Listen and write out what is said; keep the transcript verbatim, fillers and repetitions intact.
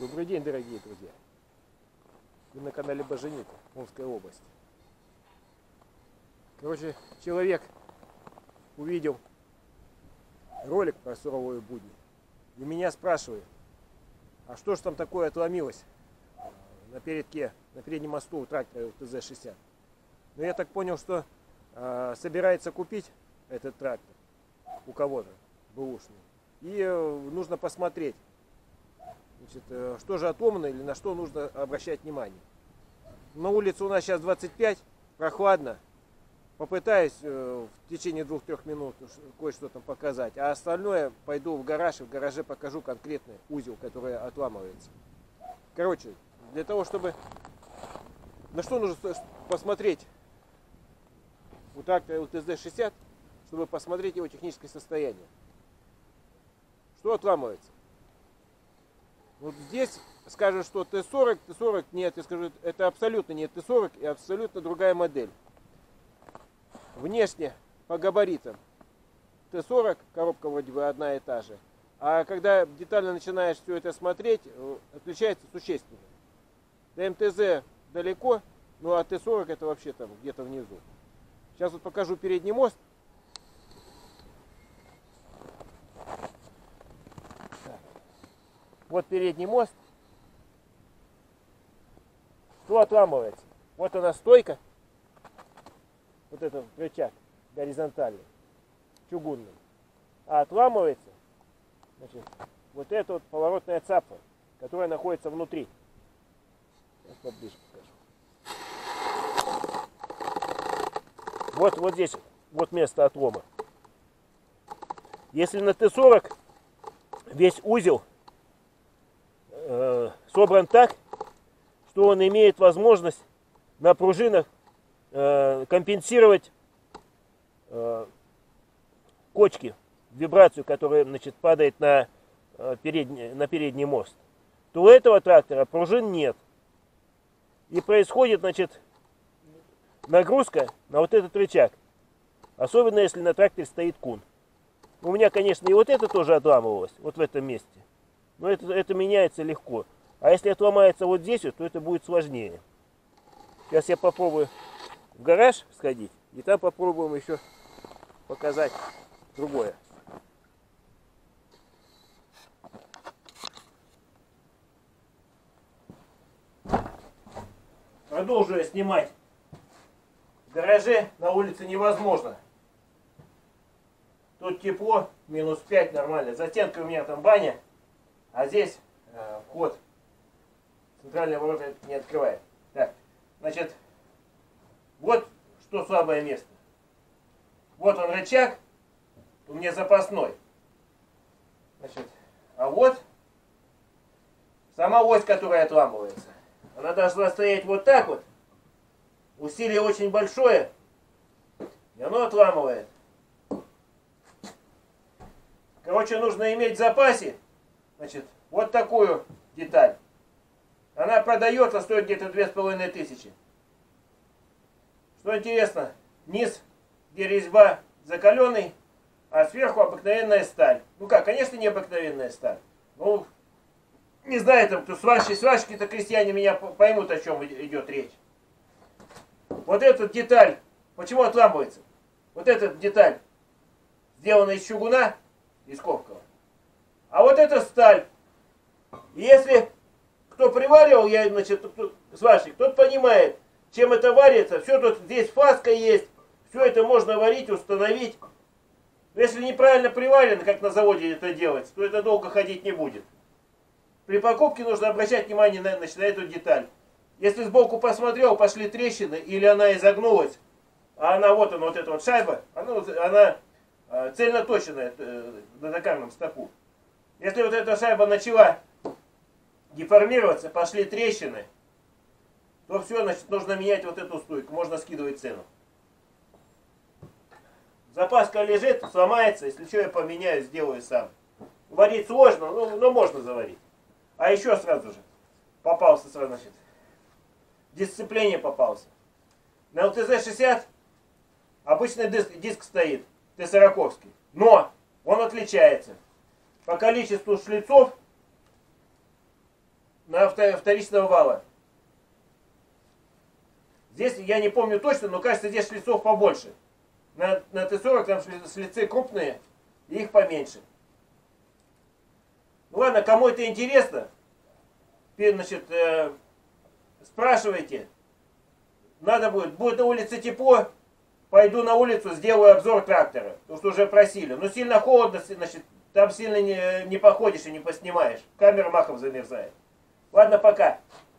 Добрый день, дорогие друзья. Вы на канале Боженика, Омская область. Короче, человек увидел ролик про суровые будни и меня спрашивает, а что ж там такое отломилось на передке, на переднем мосту у трактора Т З шестьдесят. Но я так понял, что э, собирается купить этот трактор у кого-то, бэушный. И э, нужно посмотреть, значит, э, что же отломано или на что нужно обращать внимание. На улице у нас сейчас двадцать пять, прохладно. Попытаюсь э, в течение двух-трех минут кое-что там показать. А остальное пойду в гараж и в гараже покажу конкретный узел, который отламывается. Короче, для того, чтобы... На что нужно посмотреть у трактора Т З шестьдесят, чтобы посмотреть его техническое состояние. Что отламывается? Вот здесь скажут, что Т сорок, Т сорок нет, я скажу, это абсолютно не Т сорок и абсолютно другая модель. Внешне по габаритам Т сорок, коробка вроде бы одна и та же, а когда детально начинаешь все это смотреть, отличается существенно. До М Т З далеко, ну а Т сорок это вообще там где-то внизу. Сейчас вот покажу передний мост. Вот передний мост. Что отламывается? Вот она стойка. Вот этот рычаг горизонтальный, чугунный. А отламывается, значит, вот эта вот поворотная цапля, которая находится внутри. Сейчас поближе покажу. Вот, вот здесь вот место отлома. Если на Т сорок весь узел э, собран так, что он имеет возможность на пружинах э, компенсировать э, кочки, вибрацию, которая, значит, падает на, э, передний, на передний мост, то у этого трактора пружин нет. И происходит, значит, нагрузка на вот этот рычаг. Особенно если на тракторе стоит кун. У меня, конечно, и вот это тоже отламывалось, вот в этом месте. Но это, это меняется легко. А если отломается вот здесь, то это будет сложнее. Сейчас я попробую в гараж сходить, и там попробуем еще показать другое. Продолжу я снимать. В гараже на улице невозможно. Тут тепло, минус пять нормально. За стенкой у меня там баня, а здесь э, вход. Центральные ворота не открывает. Так, значит, вот что слабое место. Вот он рычаг, у меня запасной. Значит, а вот сама ось, которая отламывается. Она должна стоять вот так вот. Усилие очень большое, и оно отламывает. Короче, нужно иметь в запасе, значит, вот такую деталь. Она продается, стоит где-то две с половиной тысячи. Что интересно, низ, где резьба закаленный, а сверху обыкновенная сталь. Ну как, конечно, не обыкновенная сталь. Ну, не знаю, там, кто сварщики, сварщики-то крестьяне меня поймут, о чем идет речь. Вот эта деталь, почему отламывается? Вот эта деталь сделана из чугуна, из ковкого. А вот эта сталь. И если кто приваривал, я, значит, сварщик, тот понимает, чем это варится. Все тут, здесь фаска есть, все это можно варить, установить. Но если неправильно приварено, как на заводе это делается, то это долго ходить не будет. При покупке нужно обращать внимание на, значит, на эту деталь. Если сбоку посмотрел, пошли трещины, или она изогнулась, а она вот она, вот эта вот шайба, она, она э, цельноточенная э, на токарном стопу. Если вот эта шайба начала деформироваться, пошли трещины, то все, значит, нужно менять вот эту стойку, можно скидывать цену. Запаска лежит, сломается, если что, я поменяю, сделаю сам. Варить сложно, но, но можно заварить. А еще сразу же попался сразу, значит, дисциплине попался. На Т З шестьдесят обычный диск, диск стоит, Т сороковский, но он отличается по количеству шлицов на авто, вторичного вала. Здесь я не помню точно, но кажется, здесь шлицов побольше. На, на Т сорок там шлицы крупные, и их поменьше. Ну ладно, кому это интересно, значит, э, спрашивайте. Надо будет, будет на улице тепло, пойду на улицу, сделаю обзор трактора, потому что уже просили. Но сильно холодно, значит, там сильно не, не походишь и не поснимаешь. Камера махом замерзает. Ладно, пока.